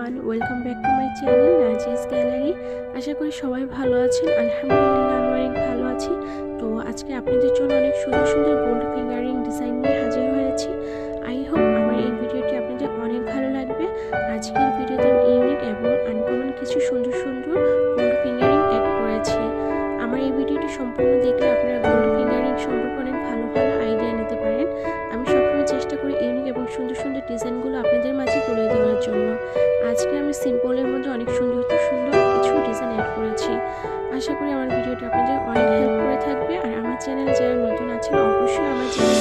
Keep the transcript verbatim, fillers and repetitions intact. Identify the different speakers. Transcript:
Speaker 1: Everyone, welcome back to my channel নাজিস gallery. আশা করি সবাই ভালো আছেন। আলহামদুলিল্লাহ আমি অনেক ভালো আছি। তো আজকে আপনাদের জন্য অনেক সুন্দর সুন্দর গোল্ড ফিঙ্গারিং ডিজাইন নিয়ে হাজির হয়েছি। আই হোপ আমার এই ভিডিওটি আপনাদের অনেক ভালো লাগবে। আজকের ভিডিওতে আমি ইউনিক এবং আনকমন কিছু সুন্দর সুন্দর গোল্ড ফিঙ্গারিং অ্যাড করেছি। আমার এই ভিডিওটি সম্পূর্ণ দেখলে আপনারা গোল্ড ফিঙ্গারিং সম্পর্কে অনেক ভালো ভালো আইডিয়া নিতে পারেন। আমি সবসময় চেষ্টা করি ইউনিক এবং সুন্দর সুন্দর ডিজাইনগুলো আপনাদের মাঝে তুলে ধরার জন্য। আজকে আমি সিম্পলের মধ্যে অনেক সুন্দর সুন্দর কিছু ডিজাইন অ্যাড করেছি। আশা করি আমার ভিডিওটি আপনাদের অনেক হেল্প করে থাকবে। আর আমার চ্যানেল যারা নতুন আছেন অবশ্যই আমার চ্যানেল